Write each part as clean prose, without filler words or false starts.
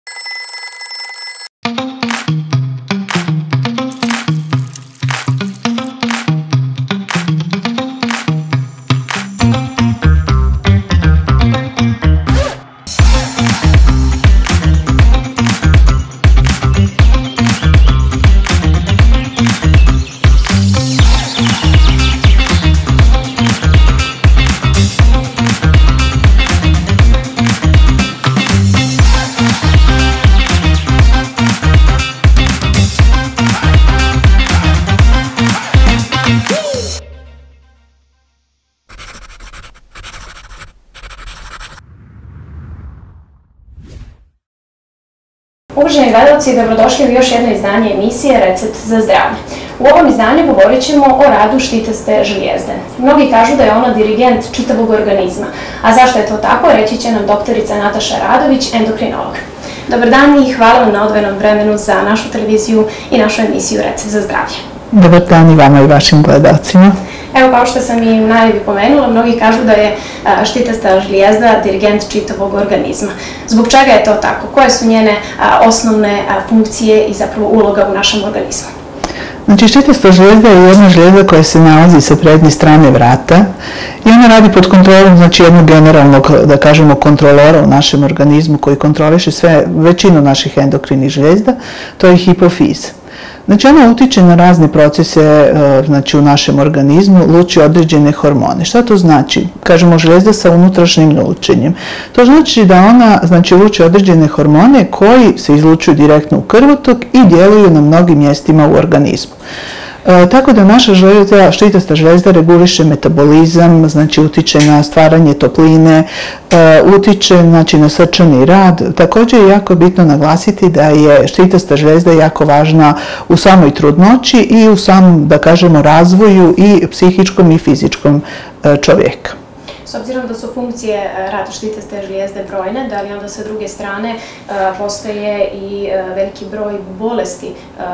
Uvaženi gledalci, dobrodošli u još jedno izdanje emisije Recept za zdravlje. U ovom izdanju govorit ćemo o radu štitaste žlijezde. Mnogi kažu da je ona dirigent čitavog organizma. A zašto je to tako, reći će nam doktorica Nataša Radović, endokrinolog. Dobar dan i hvala vam na odvojenom vremenu za našu televiziju i našu emisiju Recept za zdravlje. Dobar dan i vama i vašim gledalcima. Evo, kao što sam i u najavi pomenula, mnogi kažu da je štitasta žlijezda dirigent čitavog organizma. Zbog čega je to tako? Koje su njene osnovne funkcije i zapravo uloga u našem organizmu? Znači, štitasta žlijezda je jedna žlijezda koja se nalazi sa prednje strane vrata i ona radi pod kontrolom, znači, jednog generalnog, da kažemo, kontrolora u našem organizmu koji kontroliše većinu naših endokrinih žlijezda, to je hipofiza. Znači, ona utiče na razne procese, znači, u našem organizmu, luči određene hormone. Šta to znači? Kažemo žlijezda sa unutrašnjim lučenjem. To znači da ona, znači, luči određene hormone koji se izlučuju direktno u krvotok i djeluju na mnogim mjestima u organizmu. Tako da naša štitasta žlijezda reguliše metabolizam, znači utiče na stvaranje topline, utiče, znači, na srčani rad. Također je jako bitno naglasiti da je štitasta žlijezda jako važna u samoj trudnoći i u samom, da kažemo, razvoju i psihičkom i fizičkom čovjeka. S obzirom da su funkcije rada štitaste žlijezde brojne, da li onda sa druge strane postoje i veliki broj bolesti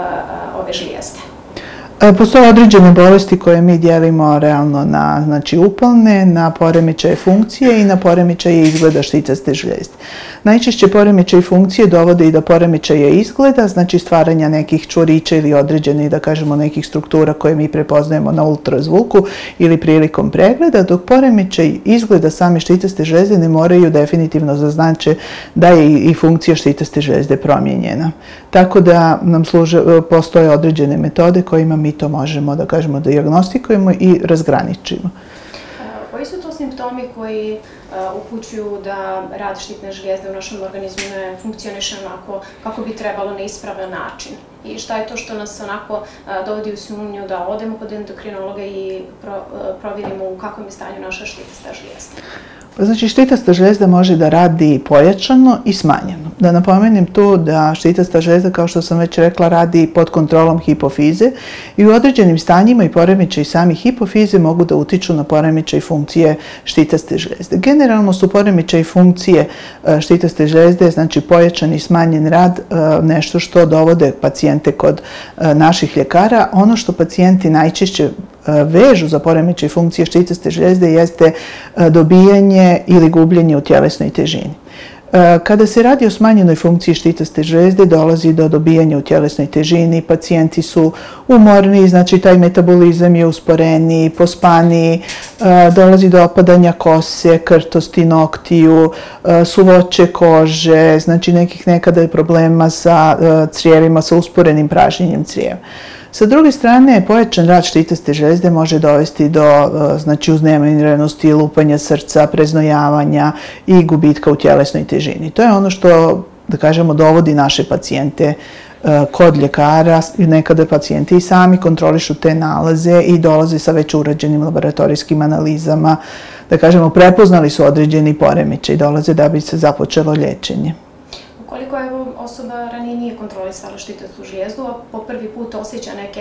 ove žlijezde? Postoje određene bolesti koje mi dijelimo realno na, znači, upalne, na poremećaje funkcije i na poremećaje izgleda štitaste žlijezde. Najčešće poremećaje funkcije dovode i do poremećaja izgleda, znači stvaranja nekih čvorića ili određenih, da kažemo, nekih struktura koje mi prepoznajemo na ultrazvuku ili prilikom pregleda, dok poremećaj izgleda same štitaste žlijezde ne moraju definitivno zaznače da je i funkcija štitaste žlijezde promijenjena. Tako da nam postoje određene metode kojima mi to možemo, da kažemo, dijagnostikujemo i razgraničimo. Koji su to simptomi koji upućuju da rad štitne žlijezde u našem organizmu ne funkcioniše onako kako bi trebalo na ispravan način? I šta je to što nas onako dovodi u sumnju da odemo kod endokrinologa i provjerimo u kakvom je stanju naša štitasta žlijezda? Znači, štitasta žlijezda može da radi pojačano i smanjeno. Da napomenem tu da štitasta žlijezda, kao što sam već rekla, radi pod kontrolom hipofize i u određenim stanjima i poremećaj sami hipofize mogu da utiču na poremećaj funkcije štitaste žlijezde. Generalno su poremećaj funkcije štitaste žlijezde, znači pojačan i smanjen rad, nešto što dovode pacijente kod naših ljekara. Ono što pacijenti najčešće vežu za poremećaj funkcije štitaste žlijezde jeste dobijanje ili gubljenje u tjelesnoj težini. Kada se radi o smanjenoj funkciji štitaste žlijezde, dolazi do dobijanja u tjelesnoj težini, pacijenti su umorni, znači taj metabolizam je usporeniji, pospaniji, dolazi do opadanja kose, krtosti noktiju, suvoće kože, znači nekih nekada problema sa crijevima, sa usporenim pražnjenjem crijeva. Sa druge strane, pojačan rad štitaste žlijezde može dovesti do, znači, uznemirenosti, lupanja srca, preznojavanja i gubitka u tjelesnoj težini. To je ono što, da kažemo, dovodi naše pacijente kod ljekara. Nekada pacijenti i sami kontrolišu te nalaze i dolaze sa već urađenim laboratorijskim analizama. Da kažemo, prepoznali su određeni poremećaj i dolaze da bi se započelo liječenje. Ukoliko je osoba ranije nije kontrolisala štitastu žlijezdu, a po prvi put osjeća neke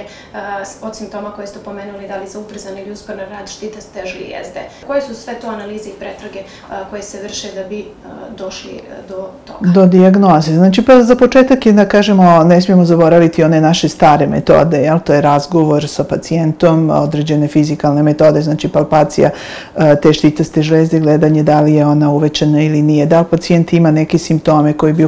od simptoma koje ste pomenuli, da li za ubrzan ili usporen rad štitaste žlijezde, koje su sve to analize i pretrage koje se vrše da bi došli do toga? Do dijagnoze. Znači, pa za početak je, da kažemo, ne smijemo zaboraviti one naše stare metode, jel? To je razgovor sa pacijentom, određene fizikalne metode, znači palpacija te štitaste žlijezde, gledanje da li je ona uvećana ili nije, da li pacijent ima neke simptome koji bi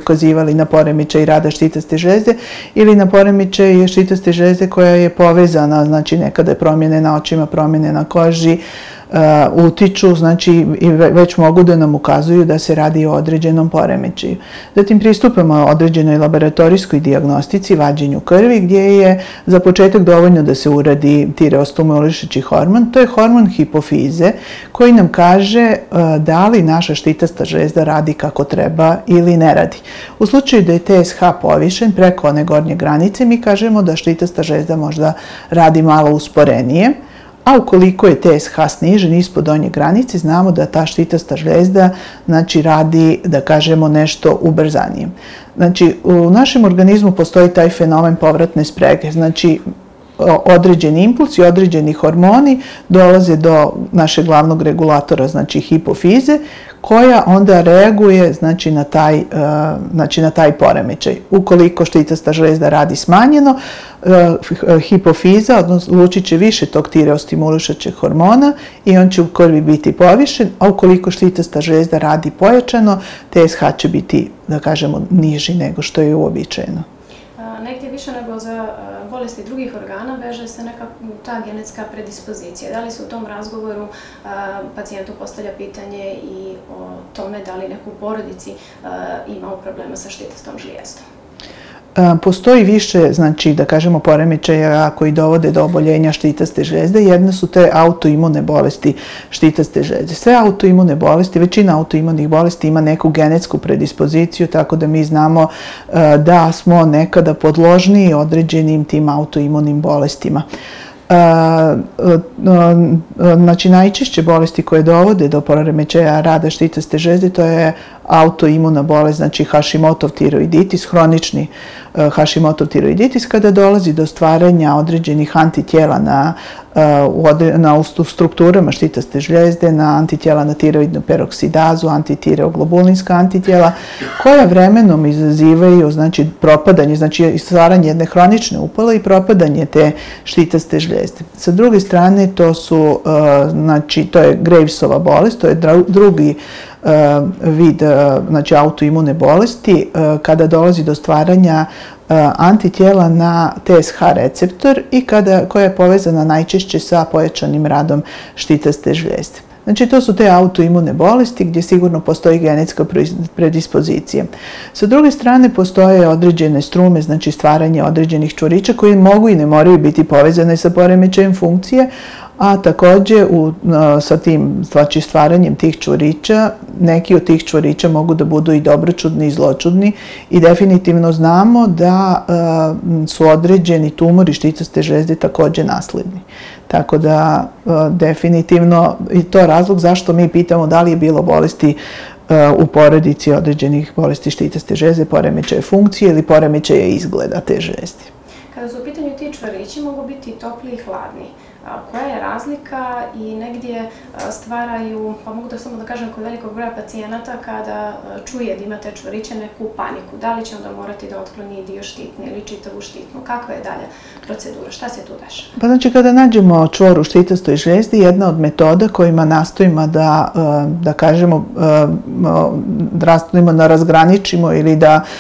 ukazivali na poremećaj rada štitaste žlezde ili na poremećaj štitaste žlezde koja je povezana, znači nekada je promjene na očima, promjene na koži, utiču, znači i već mogu da nam ukazuju da se radi o određenom poremećaju. Zatim pristupamo određenoj laboratorijskoj dijagnostici, vađenju krvi, gdje je za početak dovoljno da se uradi tireostimulišući hormon. To je hormon hipofize koji nam kaže da li naša štitasta žlezda radi kako treba ili ne radi. U slučaju da je TSH povišen preko one gornje granice, mi kažemo da štitasta žlezda možda radi malo usporenije, a ukoliko je TSH snižen ispod donje granice, znamo da ta štitasta žlezda znači radi, da kažemo, nešto ubrzanije. Znači, u našem organizmu postoji taj fenomen povratne sprege, znači određeni impuls i određeni hormoni dolaze do našeg glavnog regulatora, znači hipofize, koja onda reaguje znači na taj poremećaj. Ukoliko štitasta žlezda radi smanjeno, hipofiza odlučit će više tog tireostimulišućeg hormona i on će u krvi biti povišen, a ukoliko štitasta žlezda radi pojačano, TSH će biti, da kažemo, niži nego što je uobičajeno. Negdje više nego za bolesti drugih organa veže se neka ta genetska predispozicija. Da li se u tom razgovoru pacijentu postavlja pitanje i o tome da li neko u porodici imao problema sa štitastom žlijezdom? Postoji više, znači, da kažemo, poremećaja koji dovode do oboljenja štitaste žlezde. Jedne su te autoimune bolesti štitaste žlezde. Sve autoimune bolesti, većina autoimunih bolesti ima neku genetsku predispoziciju, tako da mi znamo da smo nekada podložniji određenim tim autoimunim bolestima. Znači, najčešće bolesti koje dovode do poremećaja rada štitaste žlezde, to je autoimuna bolest, znači Hashimotoov tiroiditis, hronični Hashimotoov tiroiditis, kada dolazi do stvaranja određenih antitijela na strukturama štitaste žljezde, na antitijela na tiroidnu peroksidazu, antitireoglobulinska antitijela, koja vremenom izazivaju, znači, propadanje, znači stvaranje jedne hronične upale i propadanje te štitaste žljezde. Sa druge strane, to je Gravesova bolest, to je drugi vid, znači, autoimune bolesti, kada dolazi do stvaranja antitijela na TSH receptor i koja je povezana najčešće sa pojačanim radom štitaste žljezde. Znači, to su te autoimune bolesti gdje sigurno postoji genetska predispozicija. Sa druge strane, postoje određene strume, znači stvaranje određenih čvorića koji mogu i ne moraju biti povezane sa poremećajem funkcije, a također sa tim stvaranjem tih čvorića, neki od tih čvorića mogu da budu i dobročudni i zločudni i definitivno znamo da su određeni tumori štitaste žlezde također nasledni. Tako da definitivno i to je razlog zašto mi pitamo da li je bilo bolesti u porodici određenih bolesti štitaste žlezde, poremećaje funkcije ili poremećaje izgleda te žlezde. Kada su u pitanju ti čvorići, mogu biti topli i hladni. Koja je razlika i negdje stvaraju, pa mogu da samo da kažem, kod velikog broja pacijenata kada čuje da ima te čvoriće neku paniku. Da li će onda morati da otkloni dio štitne ili čitavu štitnu? Kakva je dalje procedura? Šta se tu dešava? Pa znači, kada nađemo čvor u štitastoj žljezdi, jedna od metoda kojima nastojimo da kažemo, da razgraničimo ili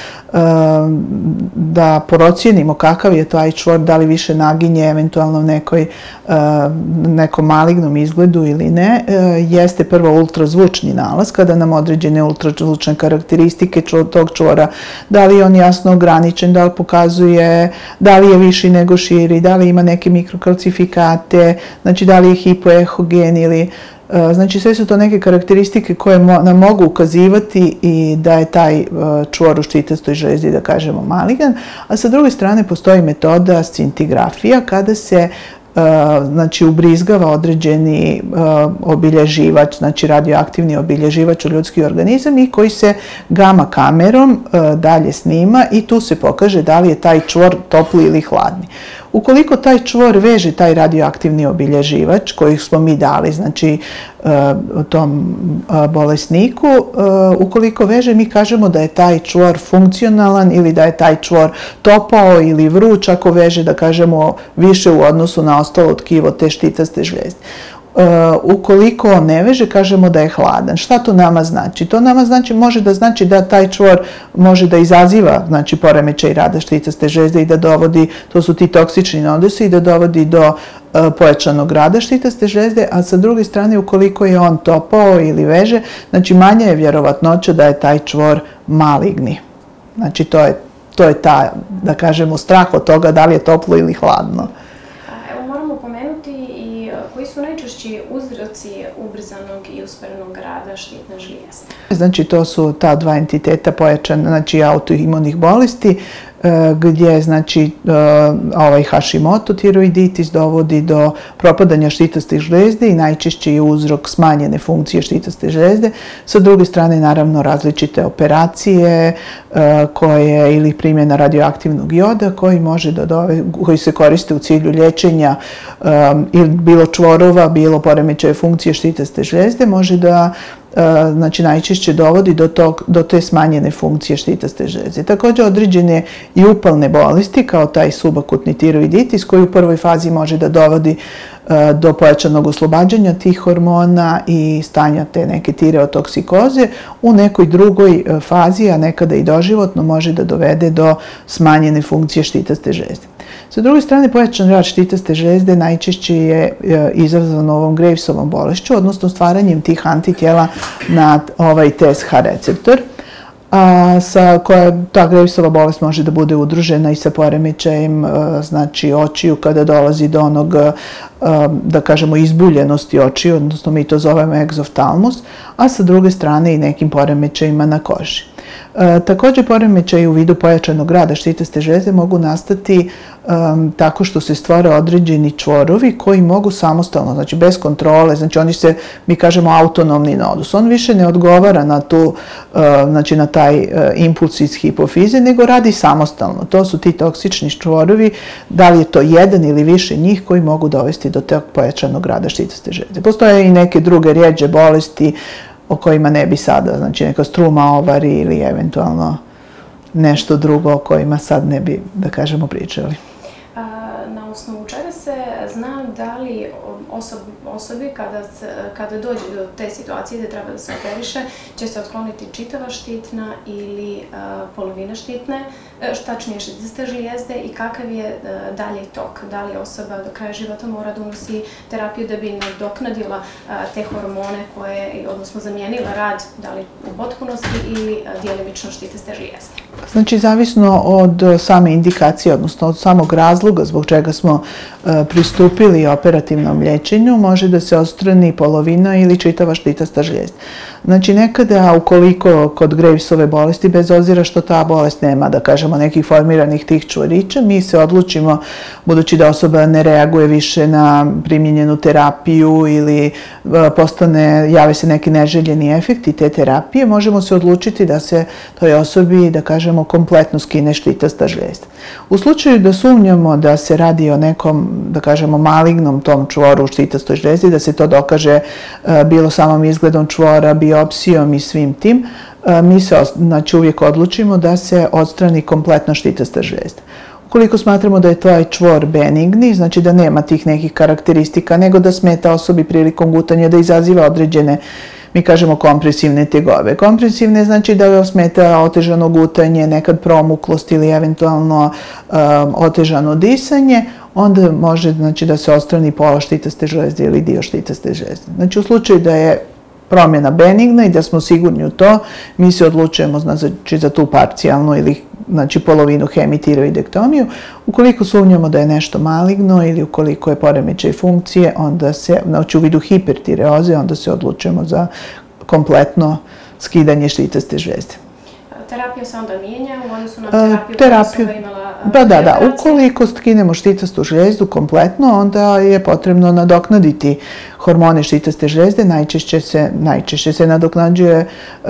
da procijenimo kakav je taj čvor, da li više naginje eventualno nekom malignom izgledu ili ne, jeste prvo ultrazvučni nalaz, kada nam određene ultrazvučne karakteristike tog čvora, da li je on jasno ograničen, da li pokazuje, da li je viši nego širi, da li ima neke mikrokalcifikate, znači da li je hipoehogen ili znači, sve su to neke karakteristike koje nam mogu ukazivati i da je taj čvor u štitastoj žljezdi, da kažemo, maligan, a sa druge strane postoji metoda scintigrafija kada se znači ubrizgava određeni obilježivač, znači radioaktivni obilježivač u ljudski organizam i koji se gama kamerom dalje snima i tu se pokaže da li je taj čvor topli ili hladni. Ukoliko taj čvor veže taj radioaktivni obilježivač koji smo mi dali, znači tom bolesniku, ukoliko veže, mi kažemo da je taj čvor funkcionalan ili da je taj čvor topao ili vruć ako veže, da kažemo, više u odnosu na ostalo tkivo te štitaste žljezde. Ukoliko on ne veže, kažemo da je hladan. Šta to nama znači? To nama može da znači da taj čvor može da izaziva poremećaj rada štitaste žlezde i da dovodi, to su ti toksični nodusi, i da dovodi do pojačanog rada štitaste žlezde, a sa druge strane ukoliko je on topao ili veže, manja je vjerovatnoća da je taj čvor maligni. Znači to je ta, da kažemo, strah od toga da li je toplo ili hladno. Evo moramo pomenuti i koji su najčešći uzroci ubrzanog i usporenog rada štitne žlijezde. Znači to su ta dva entiteta pojačana, autoimunih bolesti, gdje ovaj Hashimoto tiroiditis dovodi do propadanja štitastih žlijezdi i najčešći je uzrok smanjene funkcije štitaste žlijezde. Sa druge strane, naravno, različite operacije ili primjena radioaktivnog joda koji se koriste u cilju liječenja bilo čvorova, bilo poremećaja funkcije štitaste žlijezde, može da najčešće dovodi do te smanjene funkcije štitaste žlijezde. Također određene i upalne bolesti kao taj subakutni tiroiditis koji u prvoj fazi može da dovodi do pojačanog oslobađanja tih hormona i stanja te neke tireotoksikoze, u nekoj drugoj fazi, a nekada i doživotno, može da dovede do smanjene funkcije štitaste žlijezde. Sa druge strane, pojačan rad štitaste žlijezde najčešće je izazvan ovom Gravesovom bolešću, odnosno stvaranjem tih antitijela na ovaj TSH receptor, koja ta Gravesova bolest može da bude udružena i sa poremećajem očiju kada dolazi do onog, da kažemo, izbuljenosti očiju, odnosno mi to zovemo egzoftalmus, a sa druge strane i nekim poremećajima na koži. Također poremećaji u vidu pojačanog rada štitaste žlijezde mogu nastati tako što se stvore određeni čvorovi koji mogu samostalno, bez kontrole, oni se, mi kažemo, autonomni nodus. On više ne odgovara na taj impuls iz hipofize, nego radi samostalno. To su ti toksični čvorovi, da li je to jedan ili više njih koji mogu dovesti do tog pojačanog rada štitaste žlijezde. Postoje i neke druge rjeđe bolesti o kojima ne bi sada, neka struma ovari ili eventualno nešto drugo o kojima sad ne bi, da kažemo, pričali. Na osnovu čega se zna da li osobi kada dođe do te situacije gdje treba da se operiše, će se otkloniti čitava štitna ili polovina štitne, tačnije štitaste žlijezde, i kakav je dalje tok? Da li osoba do kraja života mora da unosi terapiju da bi nadoknadila te hormone odnosno zamijenila rad, da li u potpunosti ili djelimično štitaste žlijezde? Zavisno od same indikacije, odnosno od samog razloga zbog čega smo pristupili operativnom liječenju, može da se odstrani polovina ili čitava štitasta žlijezda. Nekada, ukoliko kod Gravesove bolesti, bez obzira što ta bolest nema, da kažemo, nekih formiranih tih čvorića, mi se odlučimo, budući da osoba ne reaguje više na primjenjenu terapiju ili jave se neki neželjeni efekti te terapije, možemo se odlučiti da se toj osobi, da kažemo, kompletno skine štitasta žlijezda. U slučaju da sumnjamo da se radi o nekom, da kažemo, malignom tom čvoru u štitastoj žlijezdi, da se to dokaže bilo samom izgledom čvora, biopsijom i svim tim, mi se uvijek odlučimo da se odstrani kompletno štitasta žlijezda. Ukoliko smatramo da je taj čvor benigni, znači da nema tih nekih karakteristika, nego da smeta osobi prilikom gutanja, da izaziva određene, mi kažemo, kompresivne tegobe. Kompresivne znači da smeta otežano gutanje, nekad promuklost ili eventualno otežano disanje, onda može da se odstrani pola štitaste žlijezde ili dio štitaste žlijezde. Znači u slučaju da je promjena benigna i da smo sigurni u to, mi se odlučujemo za tu parcijalnu ili polovinu hemitiroidektomiju. Ukoliko sumnjamo da je nešto maligno ili ukoliko je poremećaj funkcije, onda se, u vidu hipertireoze, onda se odlučujemo za kompletno skidanje štitaste žlijezde. Terapija se onda mijenja u odnosu na terapiju koja je imala... Da. Ukoliko skinemo štitastu žlijezdu kompletno, onda je potrebno nadoknaditi hormone štitaste žlijezde. Najčešće se nadoknađuje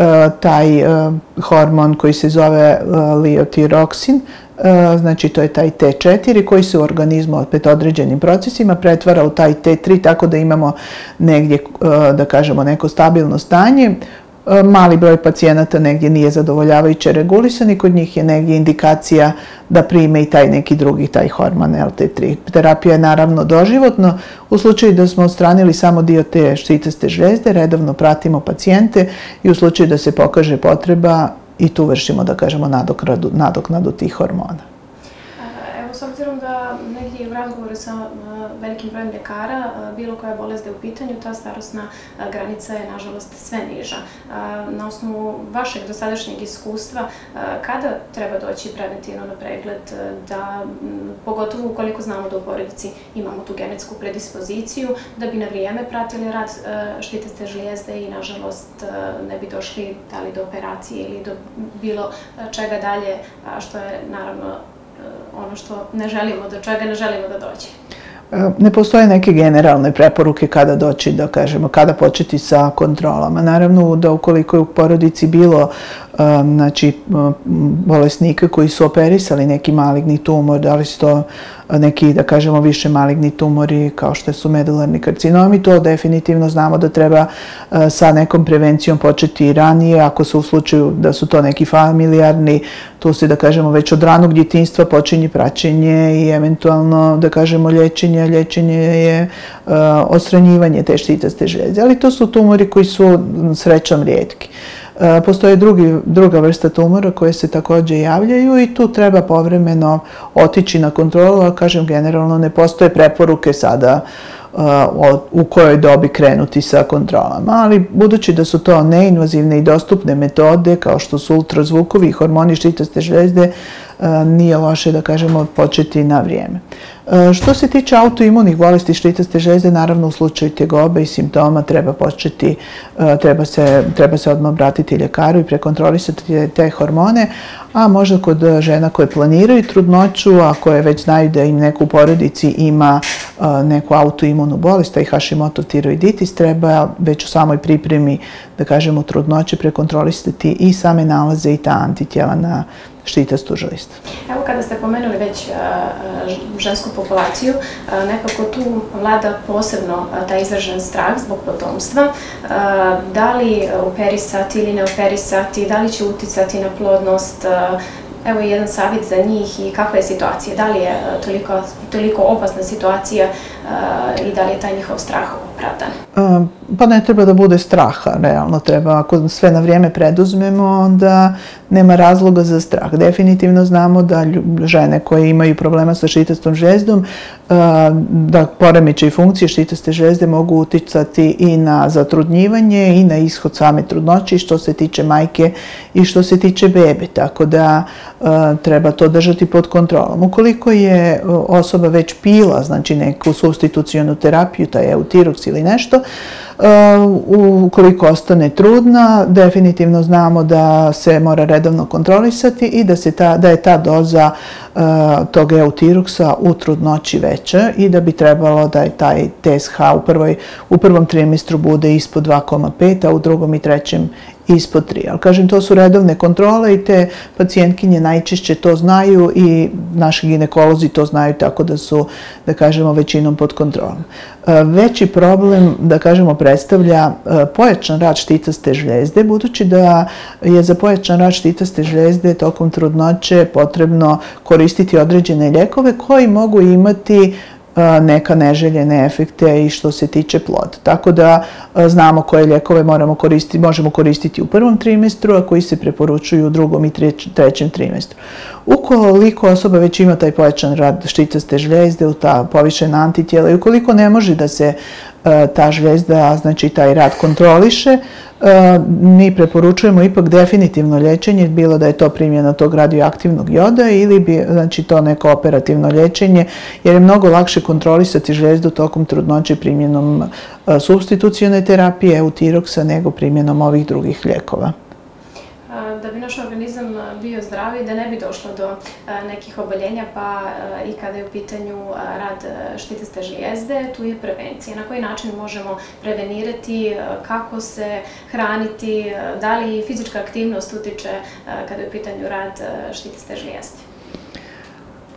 taj hormon koji se zove liotiroksin, znači to je taj T4 koji se u organizmu opet određenim procesima pretvara u taj T3, tako da imamo negdje, da kažemo, neko stabilno stanje. Mali broj pacijenata negdje nije zadovoljavajuće regulisan i kod njih je negdje indikacija da prime i taj neki drugi, taj hormon LT3. Terapija je naravno doživotno. U slučaju da smo odstranili samo dio te štitaste žlijezde, redovno pratimo pacijente i u slučaju da se pokaže potreba i tu vršimo, da kažemo, nadoknadu tih hormona. S obzirom da negdje u razgovoru sa velikim brojem ljekara, bilo koja bolest da je u pitanju, ta starosna granica je nažalost sve niža. Na osnovu vašeg dosadašnjeg iskustva, kada treba doći preventivno na pregled, da, pogotovo ukoliko znamo da u porodici imamo tu genetsku predispoziciju, da bi na vrijeme pratili rad štitaste žlijezde i nažalost ne bi došli da li do operacije ili do bilo čega dalje, što je naravno ono što ne želimo, do čega ne želimo da dođe. Ne postoje neke generalne preporuke kada doći, da kažemo, kada početi sa kontrolama. Naravno da ukoliko je u porodici bilo bolesnika koji su operisali neki maligni tumor, da li su to neki, da kažemo, više maligni tumori kao što su medularni karcinomi, to definitivno znamo da treba sa nekom prevencijom početi ranije. Ako su u slučaju da su to neki familijarni, tu se, da kažemo, već od ranog djetinjstva počinje praćenje i eventualno, da kažemo, liječenje. Liječenje je odstranjivanje te štitaste žlijezde, ali to su tumori koji su srećom rijetki. Postoje druga vrsta tumora koje se također javljaju i tu treba povremeno otići na kontrolu, a kažem, generalno ne postoje preporuke sada u kojoj dobi krenuti sa kontrolama, ali budući da su to neinvazivne i dostupne metode kao što su ultrazvukovi i hormoni štitaste žlijezde, nije loše, da kažemo, početi na vrijeme. Što se tiče autoimunih bolesti štitaste žlijezde, naravno u slučaju tegobe i simptoma treba početi, treba se odmah obratiti ljekaru i prekontrolisati te hormone, a možda kod žena koje planiraju trudnoću, a koje već znaju da im neko u porodici ima neku autoimunu bolest, a i Hashimoto tiroiditis, treba već u samoj pripremi, da kažemo, trudnoće prekontrolisati i same nalaze i ta antitijela na štitastu žlijezdu. Evo, kada ste pomenuli već žensku populaciju, nekako tu vlada posebno taj izražen strah zbog potomstva. Da li operisati ili ne operisati, da li će uticati na plodnost? Evo i jedan savjet za njih i kakva je situacija, da li je toliko opasna situacija i da li je taj njihov strah opravdan? Pa ne treba da bude straha, realno treba, ako sve na vrijeme preduzmemo, onda nema razloga za strah. Definitivno znamo da žene koje imaju problema sa štitastom žlijezdom, da poremećaj funkcije štitaste žlijezde mogu uticati i na zatrudnjivanje i na ishod same trudnoće, što se tiče majke i što se tiče bebe, tako da treba to držati pod kontrolom. Ukoliko je osoba već pila, znači neku supstitucionu terapiju, taj Eutirox ili nešto, ukoliko ostane trudna, definitivno znamo da se mora redovno kontrolisati i da je ta doza tog Eutiroxa u trudnoći veća i da bi trebalo da je taj TSH u prvom trimestru bude ispod 2,5, a u drugom i trećem ispod 3. Ali kažem, to su redovne kontrole i te pacijentkinje najčešće to znaju i naši ginekolozi to znaju, tako da su, da kažemo, većinom pod kontrolom. Veći problem, da kažemo, predstavlja pojačan rad štitaste žlijezde, budući da je za pojačan rad štitaste žlijezde tokom trudnoće potrebno koristiti određene lijekove koji mogu imati neka neželjene efekte i što se tiče ploda. Tako da znamo koje lijekove možemo koristiti u prvom trimestru, a koji se preporučuju u drugom i trećem trimestru. Ukoliko osoba već ima taj pojačan rad štitaste žlijezde, ta povišena antitijela i ukoliko ne može da se ta žlijezda, znači taj rad kontroliše, mi preporučujemo ipak definitivno liječenje, bilo da je to primjena tog radioaktivnog joda ili bi, znači, to neko operativno liječenje, jer je mnogo lakše kontrolisati žlijezdu tokom trudnoće primjenom supstitucione terapije Eutiroxa nego primjenom ovih drugih lijekova. Da bi naš organizam bio zdrav i da ne bi došlo do nekih oboljenja, pa i kada je u pitanju rad štitaste žlijezde, tu je prevencija. Na koji način možemo prevenirati, kako se hraniti, da li fizička aktivnost utiče kada je u pitanju rad štitaste žlijezde?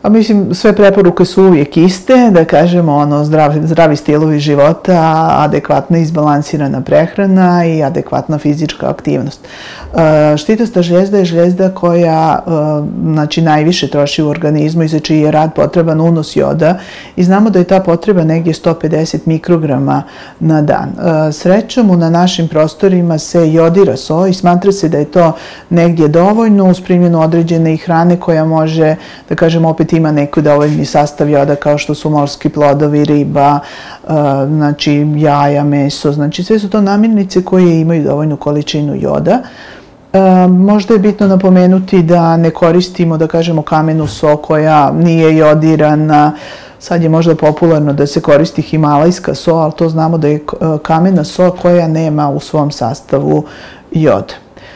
A mislim, sve preporuke su uvijek iste, da kažemo ono zdravi stilovi života, adekvatna izbalansirana prehrana i adekvatna fizička aktivnost. Štitasta žlijezda je žlijezda koja znači, najviše troši u organizmu i za čiji je rad potreban unos joda i znamo da je ta potreba negdje 150 mikrograma na dan. Srećom, na našim prostorima se jodira so i smatra se da je to negdje dovoljno uz primjenu određene hrane koja može, da kažemo, opet ima neki dovoljni sastav joda kao što su morski plodovi, riba, znači jaja, meso, znači sve su to namirnice koje imaju dovoljnu količinu joda. Možda je bitno napomenuti da ne koristimo, da kažemo, kamenu so koja nije jodirana. Sad je možda popularno da se koristi himalajska so, ali to znamo da je kamena so koja nema u svom sastavu jod.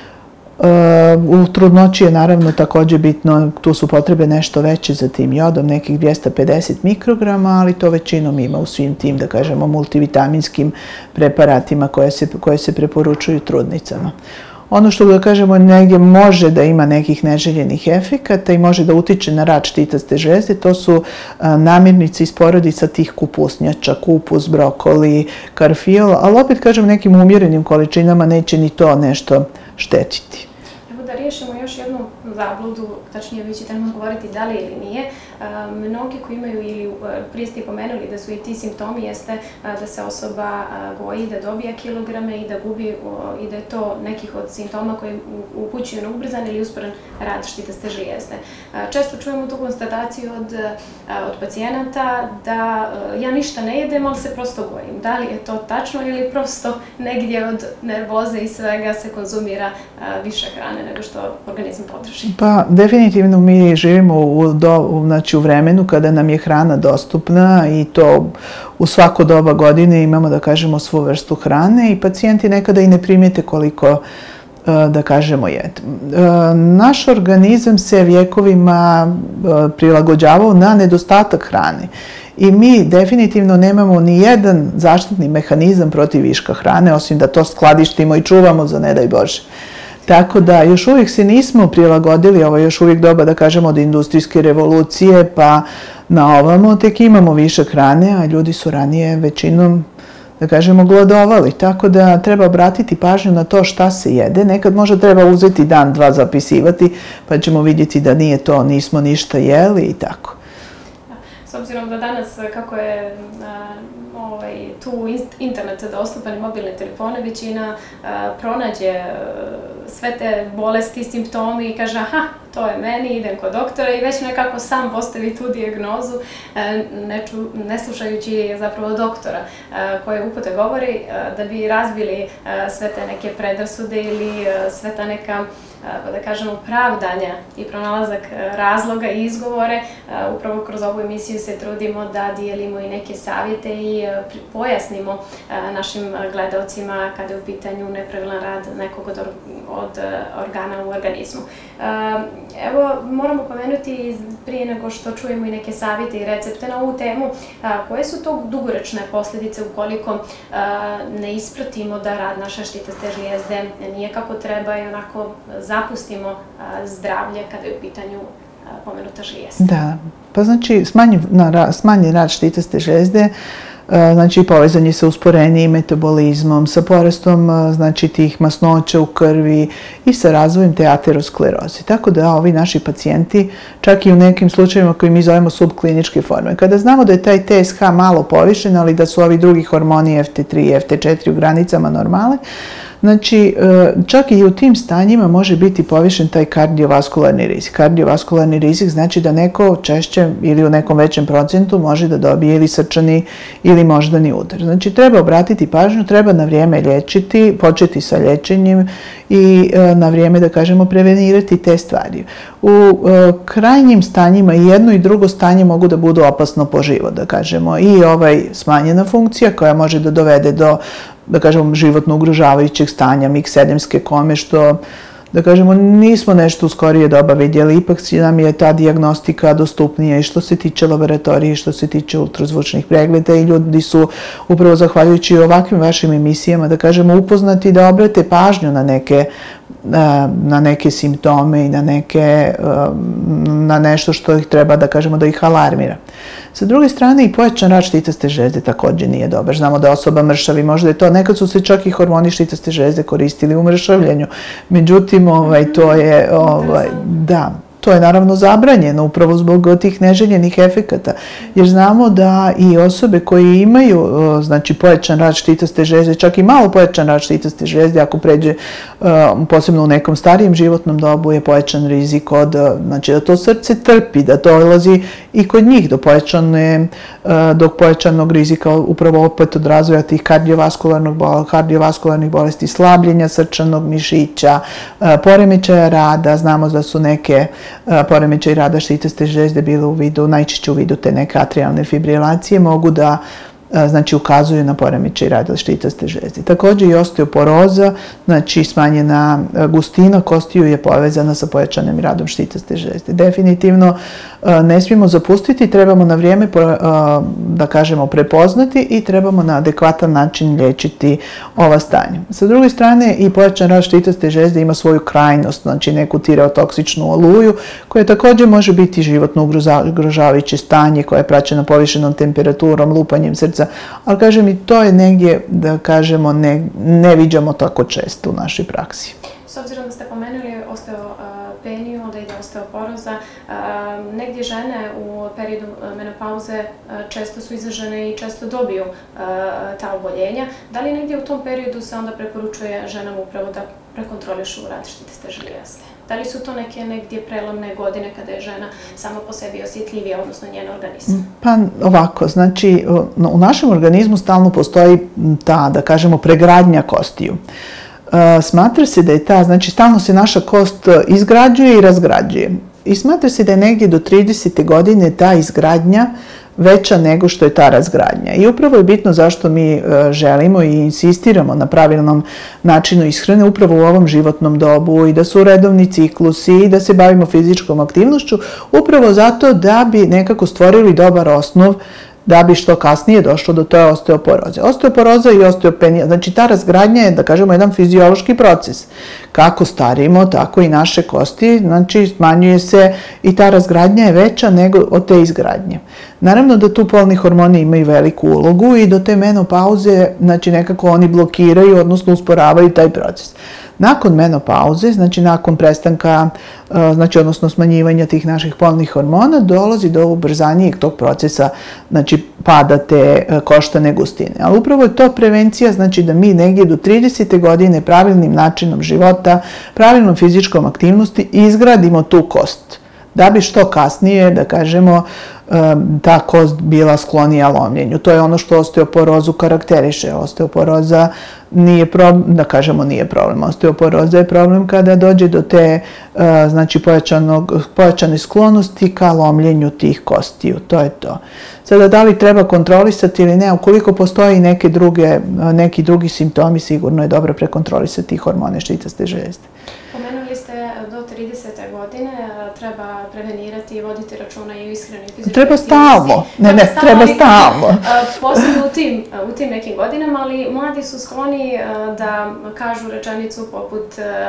U trudnoći je naravno također bitno, tu su potrebe nešto veće za tim jodom, nekih 250 mikrograma, ali to većinom ima u svim tim, da kažemo, multivitaminskim preparatima koje se preporučuju trudnicama. Ono što, da kažemo, negdje može da ima nekih neželjenih efekata i može da utiče na rad štitaste žlijezde, to su namirnice iz porodica tih kupusnjača, kupus, brokoli, karfiol, ali opet, kažem, nekim umjerenim količinama neće ni to nešto štetiti. Evo da riješimo još jednu zabludu, tačnije vi ćete nam odgovoriti da li ili nije. Mnogi koji imaju ili prije ste pomenuli da su i ti simptomi jeste da se osoba goji, da dobija kilograme i da gubi i da je to nekih od simptoma koji upućuju na ubrzan ili usporen rad štitaste žlijezde. Često čujemo tu konstataciju od pacijenata da ja ništa ne jedem, ali se prosto gojim. Da li je to tačno ili prosto negdje od nervoze i svega se konzumira više hrane nego što organizam potroši? Pa definitivno mi živimo u vremenu kada nam je hrana dostupna i to u svako doba godine imamo, da kažemo, svu vrstu hrane i pacijenti nekada i ne primijete koliko, da kažemo, jedu. Naš organizam se vjekovima prilagođavao na nedostatak hrane i mi definitivno nemamo ni jedan zaštitni mehanizam protiv viška hrane, osim da to skladištimo i čuvamo za ne daj Bože. Tako da još uvijek se nismo prilagodili, ovo je još uvijek doba, da kažemo, od industrijske revolucije pa na ovamo, tek imamo višak hrane, a ljudi su ranije većinom, da kažemo, gladovali. Tako da treba obratiti pažnju na to šta se jede. Nekad možda treba uzeti dan, dva zapisivati, pa ćemo vidjeti da nije to, nismo ništa jeli i tako. S obzirom da danas, kako je tu internet dostupan i mobilne telefone, većina pronađe sve te bolesti, simptomi i kaže aha, to je meni, idem kod doktora i već nekako sam postavi tu dijagnozu, ne slušajući zapravo doktora koje upute govori, da bi razbili sve te neke predrasude ili sve ta neka, da kažemo, pravdanja i pronalazak razloga i izgovore. Upravo kroz ovu emisiju se trudimo da dijelimo i neke savjete i pojasnimo našim gledalcima kada je u pitanju nepravilan rad nekog od organa u organizmu. Evo, moramo pomenuti prije nego što čujemo i neke savjete i recepte na ovu temu, koje su to dugoročne posljedice ukoliko ne ispratimo da rad naše štitaste žlijezde nije kako treba i onako zapustimo zdravlje kada je u pitanju pomenuta žlijezda. Da, pa znači smanjen rad štitaste žlijezde, znači povezan je sa usporenijim metabolizmom, sa porastom znači tih masnoća u krvi i sa razvojem te ateroskleroze. Tako da ovi naši pacijenti, čak i u nekim slučajevima koji mi zovemo subkliničke forme, kada znamo da je taj TSH malo povišen, ali da su ovi drugi hormoni FT3 i FT4 u granicama normale, znači, čak i u tim stanjima može biti povišen taj kardiovaskularni rizik. Kardiovaskularni rizik znači da neko češće ili u nekom većem procentu može da dobije ili srčani ili moždani udar. Znači, treba obratiti pažnju, treba na vrijeme liječiti, početi sa liječenjem i na vrijeme, da kažemo, prevenirati te stvari. U krajnjim stanjima i jedno i drugo stanje mogu da budu opasno po život, da kažemo, i smanjena funkcija koja može da dovede do, da kažemo, životno ugrožavajućeg stanja, miksedemske kome, što, da kažemo, nismo nešto u skorije doba vidjeli, ipak nam je ta dijagnostika dostupnija i što se tiče laboratorije i što se tiče ultrazvučnih pregleda i ljudi su upravo zahvaljujući ovakvim vašim emisijama, da kažemo, upoznati da obrate pažnju na neke na neke simptome i na nešto što ih treba da kažemo da ih alarmira. Sa druge strane i pojačan rad štitaste žlezde također nije dobar. Znamo da osoba mršavi, možda je to, nekad su se čak i hormoni štitaste žlezde koristili u mršavljenju. Međutim, to je naravno zabranjeno upravo zbog tih neželjenih efekata, jer znamo da i osobe koje imaju znači pojačan rad štitaste žlezde, čak i malo pojačan rad štitaste žlezde, ako pređe posebno u nekom starijem životnom dobu, je pojačan rizik znači da to srce trpi, da to dolazi i kod njih do pojačanog rizika upravo opet od razvoja tih kardiovaskularnih bolesti, slabljenja srčanog mišića, poremećaja rada. Znamo da su neke poremećaj rada štitaste žlezde bile najčešće u vidu te neke atrijalne fibrilacije, mogu da znači ukazuju na poremećaj rada štitaste žlezde. Također i osteoporoza, znači smanjena gustina kostiju je povezana sa pojačanim radom štitaste žlezde. Definitivno ne smijemo zapustiti, trebamo na vrijeme da kažemo prepoznati i trebamo na adekvatan način liječiti ova stanja. Sa druge strane i pojačan rad štitaste žlezde ima svoju krajnost, znači neku tireotoksičnu oluju koja također može biti životno ugrožavajuće stanje koje je praćeno povišenom temperaturom, lupanjem srca, ali kažem i to je negdje da kažemo ne viđamo tako često u našoj praksi. S obzirom da ste pomenuli osteopeniju, da ide osteoporoza, negdje žene u periodu menopauze često su izražene i često dobiju ta oboljenja. Da li negdje u tom periodu se onda preporučuje ženama upravo da prekontrolišu rad štitaste žlijezde? Da li su to neke negdje prelomne godine kada je žena sama po sebi osjetljivija, odnosno njen organizam? Pa ovako, znači u našem organizmu stalno postoji ta, da kažemo, pregradnja kostiju. Smatra se da je znači stalno se naša kost izgrađuje i razgrađuje. I smatra se da je negdje do 30. godine ta izgradnja veća nego što je ta razgradnja. I upravo je bitno zašto mi želimo i insistiramo na pravilnom načinu ishrane upravo u ovom životnom dobu i da su redovni ciklusi i da se bavimo fizičkom aktivnošću, upravo zato da bi nekako stvorili dobar osnov da bi što kasnije došlo do te osteoporoze. Osteoporoza i osteopenija, znači ta razgradnja je, da kažemo, jedan fiziološki proces. Kako starimo, tako i naše kosti, znači smanjuje se i ta razgradnja je veća nego od te izgradnje. Naravno da tu polni hormoni imaju veliku ulogu i do te menopauze, znači nekako oni blokiraju, odnosno usporavaju taj proces. Nakon menopauze, znači nakon prestanka, znači odnosno smanjivanja tih naših polnih hormona, dolazi do ubrzanijeg tog procesa, znači pada te koštane gustine. Ali upravo je to prevencija, znači da mi negdje do 30. godine pravilnim načinom života, pravilnom fizičkom aktivnosti izgradimo tu kost. Da bi što kasnije, da kažemo, ta kost bila sklonija lomljenju. To je ono što osteoporozu karakteriše. Osteoporoza nije problem, da kažemo nije problem. Osteoporoza je problem kada dođe do te znači pojačane sklonosti ka lomljenju tih kostiju. To je to. Sada da li treba kontrolisati ili ne, ukoliko postoji neki drugi simptomi, sigurno je dobro prekontrolisati hormone štitaste žlezde. Pomenuli ste do 30. godine treba prevenirati i voditi računa i o ishrani i fizičkoj Treba stalno. Treba stalno. Posebno u tim nekim godinama, ali mladi su skloni da kažu rečenicu poput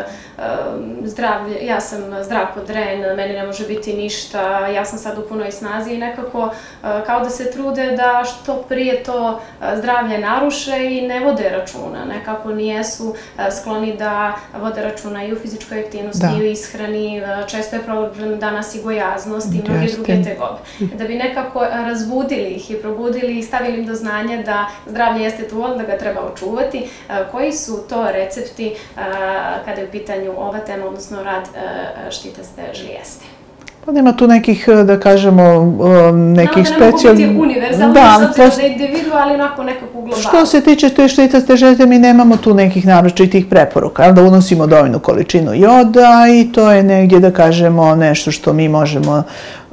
ja sam zdrav ko dren, meni ne može biti ništa, ja sam sad u punoj snazi i nekako kao da se trude da što prije to zdravlje naruše i ne vode računa. Nekako nijesu skloni da vode računa i u fizičkoj aktivnosti i u ishrani. Često je problem danas i gojaznost i mnoge druge tegobe. Da bi nekako razbudili ih i probudili i stavili im do znanja da zdravlje jeste tu, da ga treba očuvati. Koji su to recepti kada je u pitanju ova tema, odnosno rad štitaste žlijezde? Pa nema tu nekih, da kažemo, nekih specijalnih... Ne mogu biti univerzalni, s obzirom da je individu, ali onako nekako globalno. Što se tiče te štitaste žlijezde, mi nemamo tu nekih naročitih preporuka, da unosimo dovoljnu količinu joda i to je negdje, da kažemo, nešto što mi možemo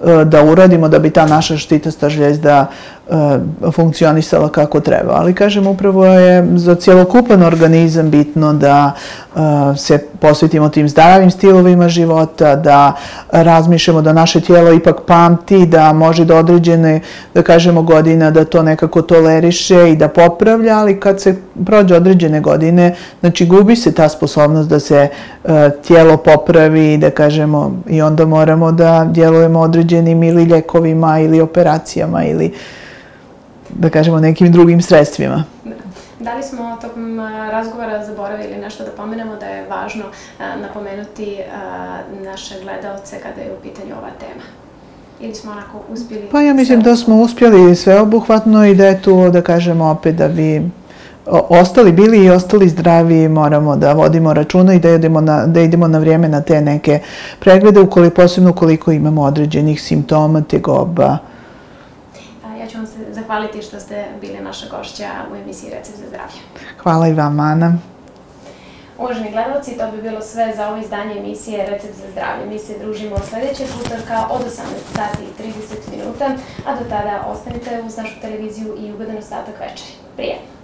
da uradimo da bi ta naša štitasta žljezda funkcionisala kako treba. Ali kažem, upravo je za cjelokupan organizam bitno da se posvetimo tim zdravim stilovima života, da razmišljamo da naše tijelo ipak pamti, da može do određene, da kažemo, godina da to nekako toleriše i da popravlja, ali kad se prođe određene godine, znači gubi se ta sposobnost da se tijelo popravi, da kažemo, i onda moramo da djelujemo određenim ili ljekovima ili operacijama ili da kažemo nekim drugim sredstvima. Da li smo tokom razgovora zaboravili nešto da pomenemo da je važno napomenuti naše gledalce kada je u pitanju ova tema? Ili smo onako uspjeli? Pa ja mislim da smo uspjeli sveobuhvatno i da je tu, da kažemo opet, da bi ostali bili i ostali zdravi, moramo da vodimo računa i da idemo na vrijeme na te neke preglede, posebno ukoliko imamo određenih simptoma, tegoba. Ja ću vam se zahvaliti što ste bili naša gošća u emisiji Recept za zdravlje. Hvala i vama, Ana. Uvaženi gledalci, to bi bilo sve za ovo izdanje emisije Recept za zdravlje. Mi se družimo sljedećeg utorka od 18:30, a do tada ostanite uz našu televiziju i ugodan ostatak večeri. Prijetno!